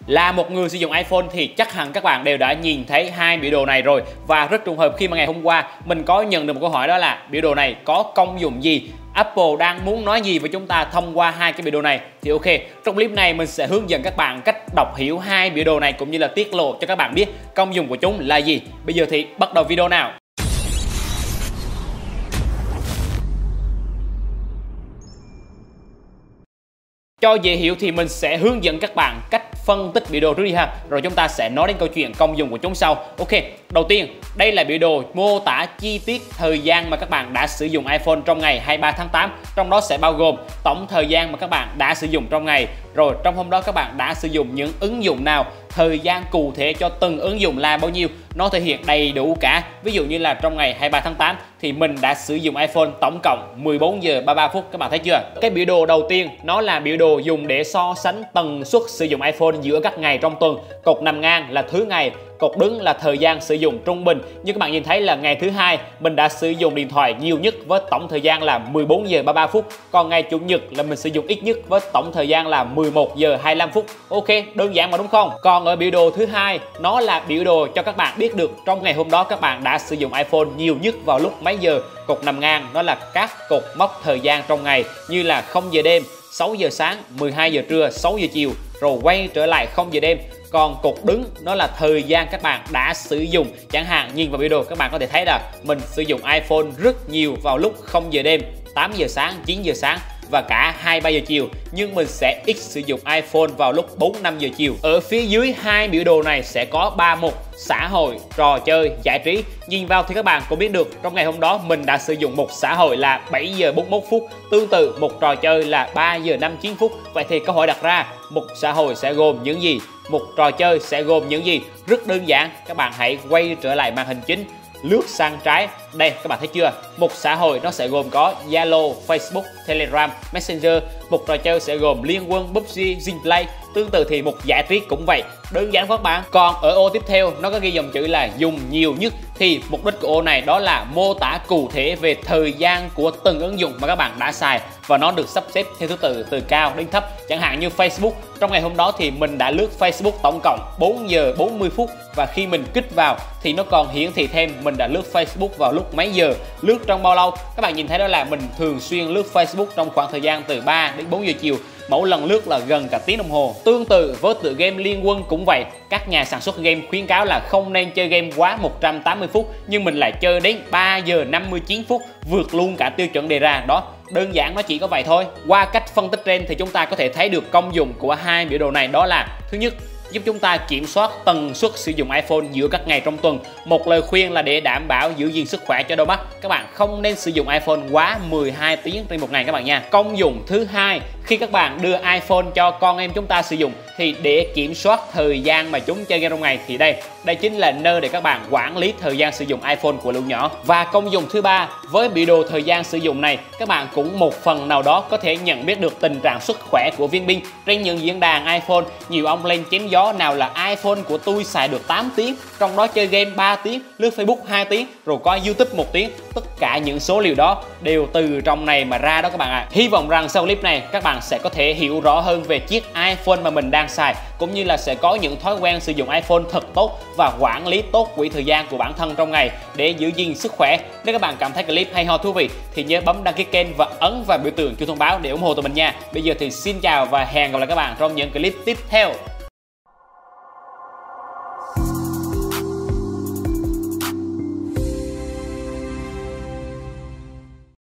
Là một người sử dụng iPhone thì chắc hẳn các bạn đều đã nhìn thấy hai biểu đồ này rồi. Và rất trùng hợp khi mà ngày hôm qua mình có nhận được một câu hỏi, đó là biểu đồ này có công dụng gì? Apple đang muốn nói gì với chúng ta thông qua hai cái biểu đồ này? Thì ok, trong clip này mình sẽ hướng dẫn các bạn cách đọc hiểu hai biểu đồ này, cũng như là tiết lộ cho các bạn biết công dụng của chúng là gì. Bây giờ thì bắt đầu video nào. Cho dễ hiểu thì mình sẽ hướng dẫn các bạn cách phân tích biểu đồ trước đi ha, rồi chúng ta sẽ nói đến câu chuyện công dụng của chúng sau. Ok, đầu tiên đây là biểu đồ mô tả chi tiết thời gian mà các bạn đã sử dụng iPhone trong ngày 23 tháng 8. Trong đó sẽ bao gồm tổng thời gian mà các bạn đã sử dụng trong ngày, rồi trong hôm đó các bạn đã sử dụng những ứng dụng nào, thời gian cụ thể cho từng ứng dụng là bao nhiêu. Nó thể hiện đầy đủ cả. Ví dụ như là trong ngày 23 tháng 8 thì mình đã sử dụng iPhone tổng cộng 14 giờ 33 phút. Các bạn thấy chưa? Cái biểu đồ đầu tiên nó là biểu đồ dùng để so sánh tần suất sử dụng iPhone giữa các ngày trong tuần. Cột nằm ngang là thứ ngày, cột đứng là thời gian sử dụng trung bình. Như các bạn nhìn thấy là ngày thứ hai mình đã sử dụng điện thoại nhiều nhất với tổng thời gian là 14 giờ 33 phút. Còn ngày chủ nhật là mình sử dụng ít nhất với tổng thời gian là 11 giờ 25 phút. Ok, đơn giản mà đúng không? Còn ở biểu đồ thứ hai, nó là biểu đồ cho các bạn biết được trong ngày hôm đó các bạn đã sử dụng iPhone nhiều nhất vào lúc mấy giờ. Cột nằm ngang nó là các cột mốc thời gian trong ngày, như là 0 giờ đêm, 6 giờ sáng, 12 giờ trưa, 6 giờ chiều, rồi quay trở lại 0 giờ đêm. Còn cột đứng nó là thời gian các bạn đã sử dụng. Chẳng hạn nhìn vào biểu đồ các bạn có thể thấy là mình sử dụng iPhone rất nhiều vào lúc 0 giờ đêm, 8 giờ sáng, 9 giờ sáng và cả 2-3 giờ chiều. Nhưng mình sẽ ít sử dụng iPhone vào lúc 4-5 giờ chiều. Ở phía dưới hai biểu đồ này sẽ có 3 mục: xã hội, trò chơi, giải trí. Nhìn vào thì các bạn cũng biết được trong ngày hôm đó mình đã sử dụng một xã hội là 7 giờ 41 phút. Tương tự một trò chơi là 3 giờ 59 phút. Vậy thì câu hỏi đặt ra, một xã hội sẽ gồm những gì? Một trò chơi sẽ gồm những gì? Rất đơn giản, các bạn hãy quay trở lại màn hình chính, lướt sang trái. Đây các bạn thấy chưa? Một xã hội nó sẽ gồm có Zalo, Facebook, Telegram, Messenger. Một trò chơi sẽ gồm Liên Quân, PUBG, Zynplay. Tương tự thì một giải trí cũng vậy. Đơn giản các bạn. Còn ở ô tiếp theo nó có ghi dòng chữ là dùng nhiều nhất. Thì mục đích của ô này đó là mô tả cụ thể về thời gian của từng ứng dụng mà các bạn đã xài, và nó được sắp xếp theo thứ tự từ cao đến thấp. Chẳng hạn như Facebook, trong ngày hôm đó thì mình đã lướt Facebook tổng cộng 4 giờ 40 phút. Và khi mình kích vào thì nó còn hiển thị thêm mình đã lướt Facebook vào lúc mấy giờ, lướt trong bao lâu. Các bạn nhìn thấy đó là mình thường xuyên lướt Facebook trong khoảng thời gian từ 3 đến 4 giờ chiều. Mỗi lần lướt là gần cả tiếng đồng hồ. Tương tự với tựa game Liên Quân cũng vậy. Các nhà sản xuất game khuyến cáo là không nên chơi game quá 180 phút, nhưng mình lại chơi đến 3 giờ 59 phút, vượt luôn cả tiêu chuẩn đề ra. Đó, đơn giản nó chỉ có vậy thôi. Qua cách phân tích trên thì chúng ta có thể thấy được công dụng của hai biểu đồ này, đó là thứ nhất, giúp chúng ta kiểm soát tần suất sử dụng iPhone giữa các ngày trong tuần. Một lời khuyên là để đảm bảo giữ gìn sức khỏe cho đôi mắt, các bạn không nên sử dụng iPhone quá 12 tiếng trên một ngày các bạn nha. Công dụng thứ hai, khi các bạn đưa iPhone cho con em chúng ta sử dụng thì để kiểm soát thời gian mà chúng chơi game trong ngày, thì đây chính là nơi để các bạn quản lý thời gian sử dụng iPhone của lũ nhỏ. Và công dụng thứ ba, với biểu đồ thời gian sử dụng này, các bạn cũng một phần nào đó có thể nhận biết được tình trạng sức khỏe của viên pin. Trên những diễn đàn iPhone, nhiều ông lên chém gió nào là iPhone của tôi xài được 8 tiếng, trong đó chơi game 3 tiếng, lướt Facebook 2 tiếng, rồi coi YouTube 1 tiếng. Tất cả những số liệu đó đều từ trong này mà ra đó các bạn ạ. Hy vọng rằng sau clip này các bạn sẽ có thể hiểu rõ hơn về chiếc iPhone mà mình đang xài, cũng như là sẽ có những thói quen sử dụng iPhone thật tốt và quản lý tốt quỹ thời gian của bản thân trong ngày để giữ gìn sức khỏe. Nếu các bạn cảm thấy clip hay ho thú vị thì nhớ bấm đăng ký kênh và ấn vào biểu tượng chuông thông báo để ủng hộ tụi mình nha. Bây giờ thì xin chào và hẹn gặp lại các bạn trong những clip tiếp theo.